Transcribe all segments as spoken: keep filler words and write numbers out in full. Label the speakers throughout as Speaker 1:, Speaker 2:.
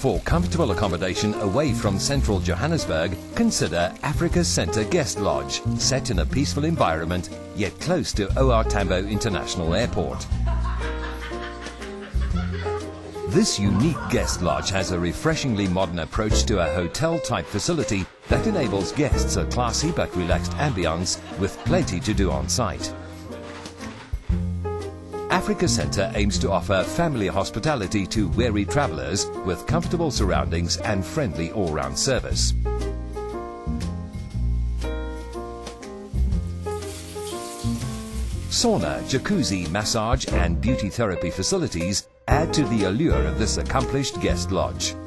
Speaker 1: For comfortable accommodation away from central Johannesburg, consider Africa Centre Guest Lodge, set in a peaceful environment, yet close to O R Tambo International Airport. This unique guest lodge has a refreshingly modern approach to a hotel-type facility that enables guests a classy but relaxed ambience with plenty to do on site. Africa Centre aims to offer family hospitality to weary travellers with comfortable surroundings and friendly all-round service. Sauna, jacuzzi, massage and beauty therapy facilities add to the allure of this accomplished guest lodge.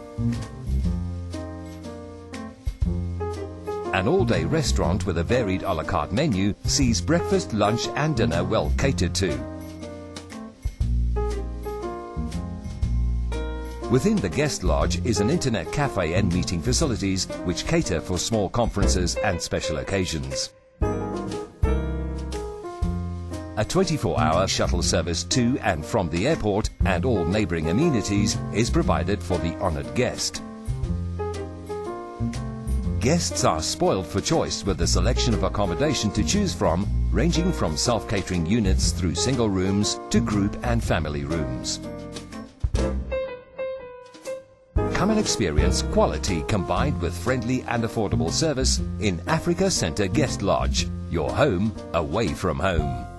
Speaker 1: An all-day restaurant with a varied a la carte menu sees breakfast, lunch and dinner well catered to. Within the guest lodge is an internet cafe and meeting facilities which cater for small conferences and special occasions. A twenty-four hour shuttle service to and from the airport and all neighbouring amenities is provided for the honoured guest. Guests are spoiled for choice with a selection of accommodation to choose from, ranging from self-catering units through single rooms to group and family rooms. Come and experience quality combined with friendly and affordable service in Africa Centre Guest Lodge, your home away from home.